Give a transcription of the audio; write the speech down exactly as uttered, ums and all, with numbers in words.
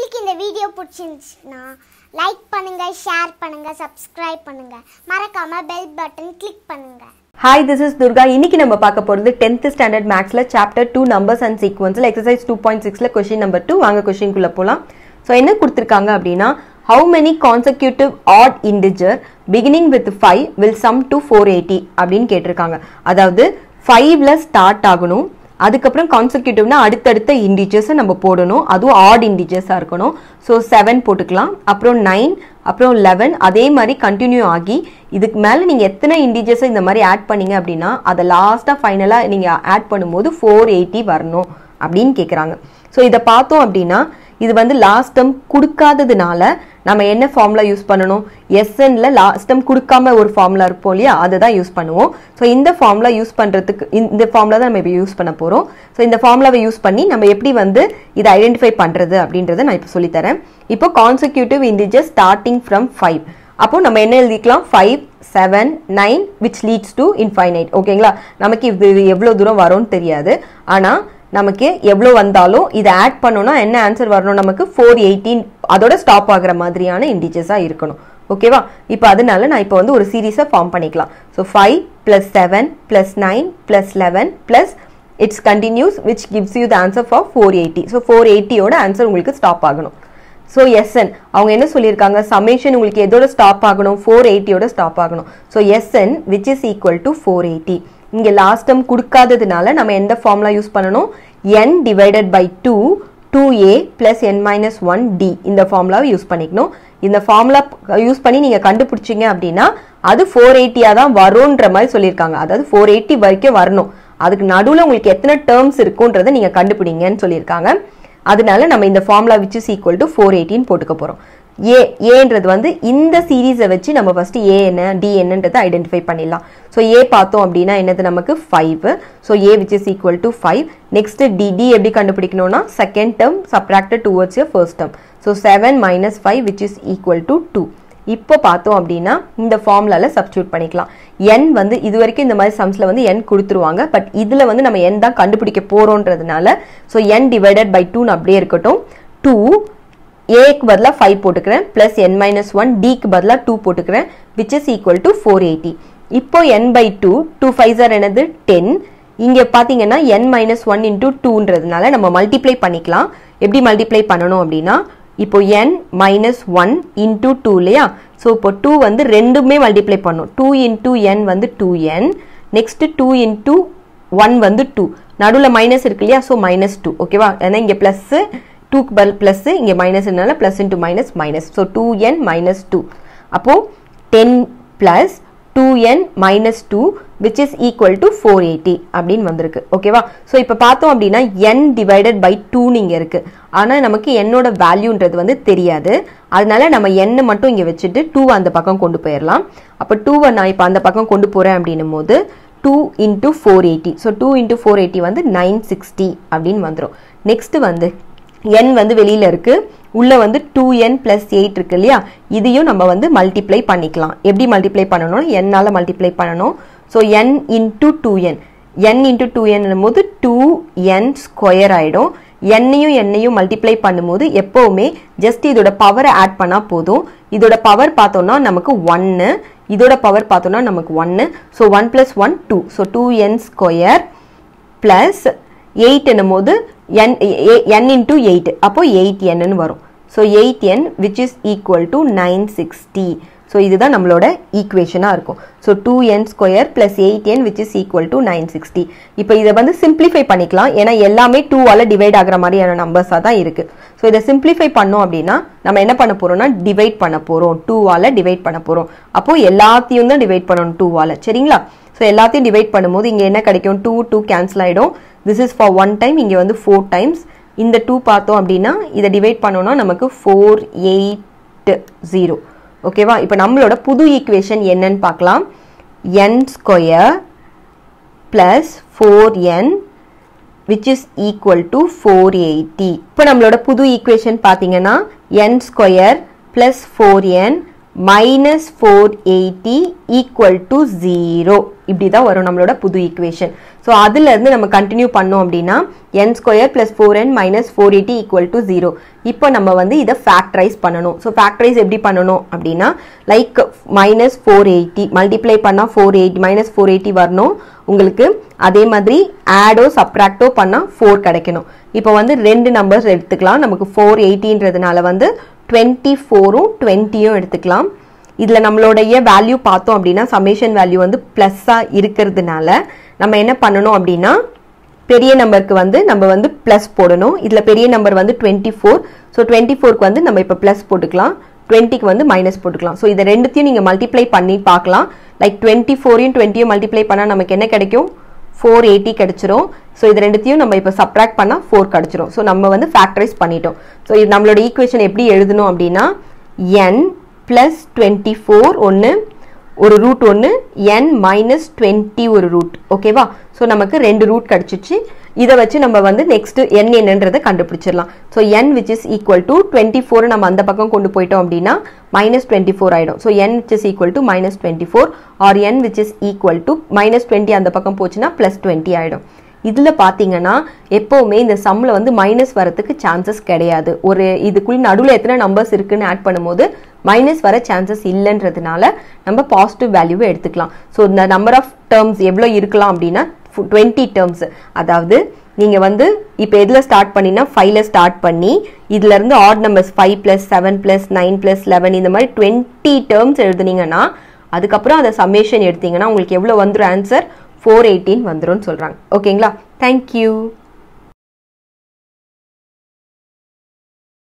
உங்களுக்கு இந்த வீடியோ பிடிச்சிருந்துச்சுன்னா லைக் பண்ணுங்க, ஷேர் பண்ணுங்க, சப்ஸ்கிரைப் பண்ணுங்க, மறக்காம பெல் பட்டன் கிளிக் பண்ணுங்க. Hi, this is Durga. இன்னைக்கு நம்ம பார்க்க போறது tenth standard mathsல chapter two numbers and sequenceல exercise two point sixல question number two. வாங்க question குள்ள போலாம். சோ என்ன கொடுத்திருக்காங்க அப்படினா how many consecutive odd integer beginning with five will sum to four eighty அப்படினு கேட்டிருக்காங்க. அதாவது five ல ஸ்டார்ட் ஆகணும், அதுக்கப்புறம் கான்செக்யூட்டிவ்னா அடுத்தடுத்த இன்டிஜர்ஸை நம்ம போடணும், அதுவும் ஆட் இன்டிஜர்ஸாக இருக்கணும். ஸோ செவன் போட்டுக்கலாம், அப்புறம் நைன், அப்புறம் லெவன், அதே மாதிரி கண்டினியூ ஆகி இதுக்கு மேலே நீங்கள் எத்தனை இன்டிஜர்ஸை இந்த மாதிரி ஆட் பண்ணீங்க அப்படின்னா அதை லாஸ்ட்டாக ஃபைனலாக நீங்கள் ஆட் பண்ணும்போது ஃபோர் எயிட்டி வரணும் அப்படின்னு கேட்குறாங்க. ஸோ இதை பார்த்தோம் அப்படின்னா இது வந்து லாஸ்ட் டேர்ம் கொடுக்காததுனால நம்ம என்ன ஃபார்முலா யூஸ் பண்ணணும், எஸ்என்ல லாஸ்ட் டேர்ம் கொடுக்காம ஒரு ஃபார்முலா இருப்போம் இல்லையா, அதை தான் யூஸ் பண்ணுவோம். ஸோ இந்த ஃபார்முலா யூஸ் பண்ணுறதுக்கு இந்த ஃபார்முலா தான் நம்ம இப்போ யூஸ் பண்ண போகிறோம். ஸோ இந்த ஃபார்முலாவை யூஸ் பண்ணி நம்ம எப்படி வந்து இதை ஐடென்டிஃபை பண்ணுறது அப்படின்றத நான் இப்போ சொல்லித்தரேன். இப்போ consecutive integer starting from five, அப்போ நம்ம என்ன எழுதிக்கலாம், five seven nine which leads to infinite. ஓகேங்களா, நமக்கு இது எவ்வளோ தூரம் வரும்னு தெரியாது, ஆனால் நமக்கு எவ்வளோ வந்தாலும் இதை ஆட் பண்ணோம்னா என்ன ஆன்சர் வரணும், நமக்கு ஃபோர் எயிட்டீன் அதோட ஸ்டாப் ஆகிற மாதிரியான இன்டிஜர்ஸாக இருக்கணும். ஓகேவா, இப்போ அதனால நான் இப்போ வந்து ஒரு சீரீஸை ஃபார்ம் பண்ணிக்கலாம். So five plus seven plus nine plus eleven plus it's continuous which gives you the answer for four eighty. So four எயிட்டியோட ஆன்சர் உங்களுக்கு ஸ்டாப் ஆகணும். ஸோ எஸ்என் அவங்க என்ன சொல்லியிருக்காங்க, சமேஷன் உங்களுக்கு எதோட ஸ்டாப் ஆகணும், ஃபோர் எயிட்டியோட ஸ்டாப் ஆகணும். So S n which is equal to four eighty. இங்கே லாஸ்ட் டைம் கொடுக்காததுனால நம்ம எந்த ஃபார்முலா யூஸ் பண்ணணும், n divided by two two a plus n minus one d இந்த ஃபார்முலாவை யூஸ் பண்ணிக்கணும். இந்த ஃபார்முலா யூஸ் பண்ணி நீங்கள் கண்டுபிடிச்சிங்க அப்படின்னா அது ஃபோர் எயிட்டியாக தான் வரும்ன்ற மாதிரி சொல்லியிருக்காங்க. அதாவது ஃபோர் எயிட்டி வரைக்கும் வரணும், அதுக்கு நடுவில் உங்களுக்கு எத்தனை டேர்ம்ஸ் இருக்குன்றதை நீங்கள் கண்டுபிடிங்கன்னு சொல்லியிருக்காங்க. அதனால நம்ம இந்த formula which is equal to four எயிட்டின்னு போட்டுக்க போகிறோம். ஏ ஏன்றது வந்து இந்த சீரீஸை வச்சு நம்ம ஃபர்ஸ்ட் ஏ என்ன டி என்னன்றதை ஐடென்டிஃபை பண்ணிடலாம். ஸோ ஏ பார்த்தோம் அப்படின்னா என்னது, நமக்கு five. So a which is equal to five. Next d d எப்படி கண்டுபிடிக்கணும்னா second term subtracted towards your first term. So seven minus five which is equal to two. இப்போ பார்த்தோம் அப்படின்னா இந்த ஃபார்முலாவில் சப்ஸ்டியூட் பண்ணிக்கலாம். என் வந்து இது வரைக்கும் இந்த மாதிரி சம்ஸில் வந்து என் கொடுத்துருவாங்க, பட் இதில் வந்து நம்ம என் தான் கண்டுபிடிக்க போகிறோன்றதுனால ஸோ என் டிவைடட் பை டூன்னு அப்படியே இருக்கட்டும். டூ ஏக்கு பதிலாக ஃபைவ் போட்டுக்கிறேன், பிளஸ் என் மைனஸ் ஒன், டிக்கு பதிலாக டூ போட்டுக்கிறேன், which is equal to four eighty. இப்போ n by two, two five sir என்னது டென். இங்கே பார்த்தீங்கன்னா என் மைனஸ் ஒன் இன்டூ டூன்றதுனால நம்ம மல்டிப்ளை பண்ணிக்கலாம். எப்படி மல்டிப்ளை பண்ணணும் அப்படின்னா இப்போ n minus one into two இல்லையா, ஸோ இப்போ டூ வந்து ரெண்டுமே மல்டிப்ளை பண்ணும். டூ இன்டூ என் வந்து two n, next two into one வந்து டூ, நடுவில் மைனஸ் இருக்கு இல்லையா, ஸோ மைனஸ் டூ. ஓகேவா, ஏன்னா இங்கே ப்ளஸ்ஸு டூக்கு பல் ப்ளஸ், இங்கே மைனஸ்னால plus into minus minus. So two n minus two, அப்போது ten plus two n minus two which is equal to four eighty அப்படின்னு வந்திருக்கு. ஓகேவா, ஸோ இப்போ பார்த்தோம் அப்படின்னா என் டிவைடட் பை டூன்னு இங்கே இருக்குது, ஆனால் நமக்கு என்னோட வேல்யூன்றது வந்து தெரியாது. அதனால நம்ம எண்ணை மட்டும் இங்கே வச்சுட்டு டூ அந்த பக்கம் கொண்டு போயிடலாம். அப்போ டூவை நான் இப்போ அந்த பக்கம் கொண்டு போகிறேன் அப்படின்னும் போது two into four eighty. So two into four eighty வந்து நைன் சிக்ஸ்டி அப்படின்னு வந்துடும். நெக்ஸ்ட் வந்து n வந்து வெளியில் இருக்குது, உள்ளே வந்து டூ என் ப்ளஸ் எயிட் இருக்கு இல்லையா, இதையும் நம்ம வந்து மல்டிப்ளை பண்ணிக்கலாம். எப்படி மல்டிப்ளை பண்ணணும், என்னால் மல்டிப்ளை பண்ணணும். So n into two n, n into two n போது டூ என் ஸ்கொயர் ஆகிடும். என்னையும் என்னையும் மல்டிப்ளை பண்ணும்போது எப்போவுமே ஜஸ்ட் இதோட பவரை ஆட் பண்ணால் போதும். இதோட பவர் பார்த்தோம்னா நமக்கு ஒன்று, இதோட பவர் பார்த்தோம்னா நமக்கு ஒன்று. So one plus one two, so two n square plus eight என்னும் போது n n இன்டூ எயிட், அப்போ எயிட் என்னு வரும். So eight n which is equal to nine sixty. So இதுதான் நம்மளோட ஈக்குவேஷனாக இருக்கும். So two n square plus eight n which is equal to nine sixty. இப்போ இதை வந்து சிம்பிளிஃபை பண்ணிக்கலாம், ஏன்னா எல்லாமே டூவால் டிவைட் ஆகிற மாதிரியான நம்பர்ஸாக தான் இருக்குது. ஸோ இதை சிம்பிளிஃபை பண்ணோம் அப்படின்னா நம்ம என்ன பண்ண போகிறோம்னா டிவைட் பண்ண போகிறோம், டூவால் டிவைட் பண்ண போகிறோம். அப்போது எல்லாத்தையும் தான் டிவைட் பண்ணணும் டூவால், சரிங்களா. ஸோ எல்லாத்தையும் டிவைட் பண்ணும்போது இங்கே என்ன கிடைக்கும், டூ டூ கேன்சல் ஆகிடும். This is for one time, இங்கே வந்து ஃபோர் டைம்ஸ். இந்த டூ பார்த்தோம் அப்படின்னா இதை டிவைட் பண்ணோம்னா நமக்கு ஃபோர் எயிட் ஜீரோ. ஓகேவா, இப்போ நம்மளோட புது ஈக்குவேஷன் என்னன்னு பார்க்கலாம். N square plus four n which is equal to four eighty. இப்போ நம்மளோட புது ஈக்குவேஷன் பார்த்தீங்கன்னா n square plus four n minus four eighty equal to zero. இப்படி தான் வரும் நம்மளோட புது ஈக்குவேஷன். ஸோ அதுலேருந்து நம்ம கண்டினியூ பண்ணோம் அப்படின்னா n square plus four n minus four eighty equal to zero. இப்போ நம்ம வந்து இதை ஃபேக்டரைஸ் பண்ணணும். ஸோ ஃபேக்டரைஸ் எப்படி பண்ணணும் அப்படின்னா like minus four eighty multiply பண்ணால் four eighty minus four eighty வரணும் உங்களுக்கு. அதே மாதிரி ஆடோ சப்ராக்டோ பண்ணால் ஃபோர் கிடைக்கணும். இப்போ வந்து ரெண்டு நம்பர்ஸ் எடுத்துக்கலாம். நமக்கு ஃபோர் எயிட்டின்றதுனால வந்து டுவெண்ட்டி ஃபோரும் டுவெண்ட்டியும் எடுத்துக்கலாம். இதில் நம்மளுடைய வேல்யூ பார்த்தோம் அப்படின்னா சமேஷன் வேல்யூ வந்து ப்ளஸ்ஸாக இருக்கிறதுனால நம்ம என்ன பண்ணணும் அப்படின்னா பெரிய நம்பருக்கு வந்து நம்ம வந்து ப்ளஸ் போடணும். இதில் பெரிய நம்பர் வந்து டுவெண்ட்டி ஃபோர். ஸோ டுவெண்ட்டி ஃபோருக்கு வந்து நம்ம இப்போ ப்ளஸ் போட்டுக்கலாம், டுவெண்ட்டிக்கு வந்து மைனஸ் போட்டுக்கலாம். ஸோ இதை ரெண்டுத்தையும் நீங்கள் மல்டிப்ளை பண்ணி பார்க்கலாம். லைக் டுவெண்ட்டி ஃபோரையும் டுவெண்ட்டியும் மல்டிப்ளை பண்ணால் நமக்கு என்ன கிடைக்கும்? ஃபோர் எயிட்டி கிடைச்சிரும். ஸோ இது ரெண்டுத்தையும் நம்ம இப்போ சப்ராக்ட் பண்ணால் ஃபோர் கிடைச்சிரும். ஸோ நம்ம வந்து ஃபேக்டரைஸ் பண்ணிட்டோம். ஸோ இது நம்மளோட ஈக்குவேஷன் எப்படி எழுதணும் அப்படின்னா என் பிளஸ் டுவெண்ட்டி ஃபோர் ஒன்று ஒரு ரூட் ஒன்று என் மைனஸ் டுவெண்ட்டி ஒரு ரூட். ஓகேவா? ஸோ நமக்கு ரெண்டு ரூட் கிடச்சிச்சு. இதை வச்சு நம்ம வந்து நெக்ஸ்ட் என் என்னன்றதை கண்டுபிடிச்சிடலாம். So n which is equal to twenty four நம்ம அந்த பக்கம் கொண்டு போயிட்டோம் அப்படின்னா மைனஸ் டுவெண்ட்டி ஃபோர் ஆகிடும். So n which is equal to minus twenty four or n which is equal to minus twenty அந்த பக்கம் போச்சுன்னா ப்ளஸ் டுவெண்ட்டி ஆகிடும். இதில் பார்த்தீங்கன்னா எப்போவுமே இந்த சம்மில் வந்து மைனஸ் வரத்துக்கு சான்சஸ் கிடையாது. ஒரு இதுக்குள்ள நடுவில் எத்தனை நம்பர்ஸ் இருக்குன்னு ஆட் பண்ணும்போது மைனஸ் வர சான்சஸ் இல்லைன்றதுனால நம்ம பாசிட்டிவ் வேல்யூவை எடுத்துக்கலாம். ஸோ இந்த நம்பர் ஆஃப் டேர்ம்ஸ் எவ்வளோ இருக்கலாம் அப்படின்னா டுவெண்ட்டி டேர்ம்ஸ். அதாவது நீங்கள் வந்து இப்போ எதில் ஸ்டார்ட் பண்ணினா ஃபைவ்ல ஸ்டார்ட் பண்ணி இதுலேருந்து odd numbers five plus seven plus nine plus eleven இந்த மாதிரி டுவெண்ட்டி டேர்ம்ஸ் எழுதுனீங்கன்னா அதுக்கப்புறம் அதை சம்மேஷன் எடுத்தீங்கன்னா உங்களுக்கு எவ்வளோ வந்துடும் ஆன்சர்? ஃபோர் எயிட்டீன் வந்துடும் சொல்கிறாங்க. ஓகேங்களா? தேங்க்யூ.